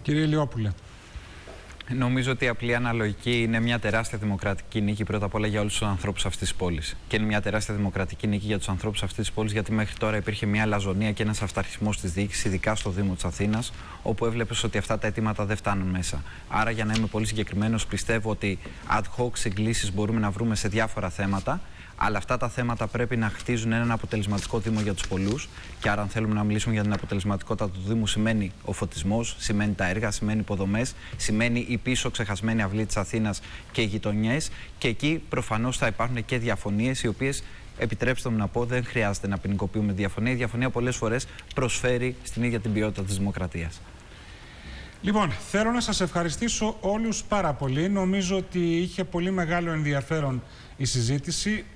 Κύριε Ηλιόπουλε. Νομίζω ότι η απλή αναλογική είναι μια τεράστια δημοκρατική νίκη πρώτα απ' όλα για όλους τους ανθρώπους αυτής της πόλης. Και είναι μια τεράστια δημοκρατική νίκη για τους ανθρώπους αυτής της πόλης, γιατί μέχρι τώρα υπήρχε μια λαζονία και ένας αυταρχισμός της διοίκησης, ειδικά στο Δήμο της Αθήνας, όπου έβλεπες ότι αυτά τα αιτήματα δεν φτάνουν μέσα. Άρα, για να είμαι πολύ συγκεκριμένος, πιστεύω ότι ad hoc συγκλήσεις μπορούμε να βρούμε σε διάφορα θέματα. Αλλά αυτά τα θέματα πρέπει να χτίζουν έναν αποτελεσματικό Δήμο για τους πολλούς. Και άρα, αν θέλουμε να μιλήσουμε για την αποτελεσματικότητα του Δήμου, σημαίνει ο φωτισμός, σημαίνει τα έργα, σημαίνει υποδομές, σημαίνει η πίσω ξεχασμένη αυλή της Αθήνας και οι γειτονιές. Και εκεί προφανώς θα υπάρχουν και διαφωνίες, οι οποίες, επιτρέψτε μου να πω, δεν χρειάζεται να ποινικοποιούμε διαφωνία. Η διαφωνία πολλές φορές προσφέρει στην ίδια την ποιότητα της δημοκρατίας. Λοιπόν, θέλω να σας ευχαριστήσω όλους πάρα πολύ. Νομίζω ότι είχε πολύ μεγάλο ενδιαφέρον η συζήτηση.